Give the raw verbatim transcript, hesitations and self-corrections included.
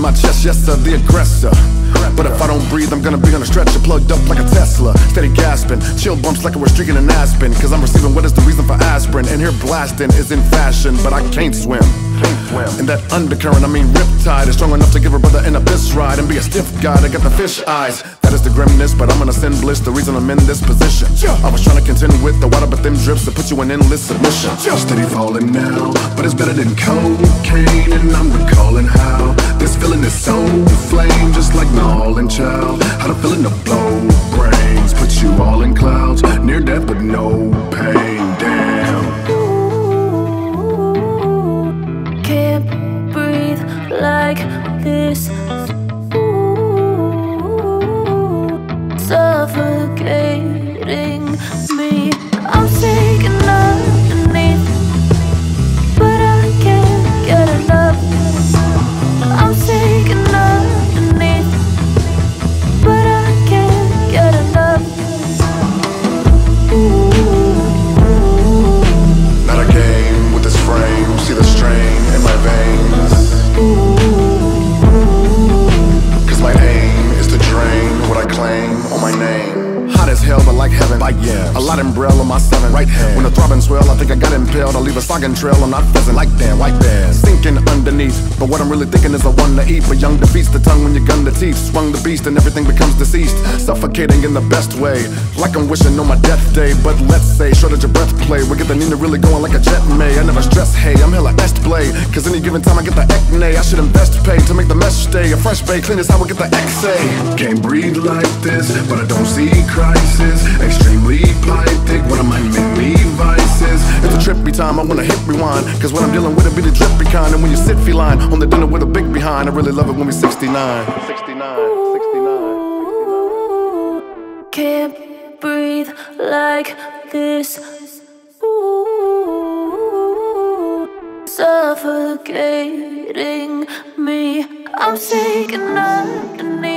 my chest, yes sir, the aggressor. But if I don't breathe, I'm gonna be on a stretcher, plugged up like a Tesla, steady gasping, chill bumps like we're streaking in Aspen, cause I'm receiving what is the reason for aspirin. And here blasting is in fashion, but I can't swim. And that undercurrent, I mean riptide, is strong enough to give a brother an abyss ride and be a stiff guy that got the fish eyes. That is the grimness, but I'm gonna send bliss, the reason I'm in this position. I was trying to contend with the water, but them drips that put you in endless submission. Steady falling now, but it's better than cocaine, and I'm recalling how this feeling is so flame, just like Nall and Child. How the feeling to blow brains, put you all in clouds, near death but no pain. Damn. Can't breathe like this. Ooh, suffocating me. I'm sinking underneath, but I can't get enough. I'm sinking underneath, but I can't get enough. Ooh. Not a game with this frame, see the strain in my veins. Cause my aim is to drain what I claim on my name. Hot as hell, but like heaven. Like yeah, a lot umbrella on my seven right hand. When the throbbing swell, I think I got impaled. I'll leave a sogging trail, I'm not pheasant. Like damn, like that. Sinking underneath, but what I'm really thinking is I one to eat. But young defeats the tongue when you gun the teeth. Swung the beast and everything becomes deceased. Suffocating in the best way, like I'm wishing on my death day. But let's say, shortage of breath play. We get the Nina really going like a jet may. I never stress, hey, I'm hella est blade. Cause any given time I get the acne. I should invest pay to make the mesh stay. A fresh bay, clean as how I get the X-A. Can't breathe like this, but I don't see crisis. Extremely piptic, one of my many vices. It's a trippy time, I wanna hit rewind. Cause what I'm dealing with, it be the drippy kind. And when you sit feline on the dinner with a big behind, I really love it when we sixty-nine. sixty-nine, sixty-nine. Can't breathe like this. Ooh, suffocating me. I'm sinking underneath.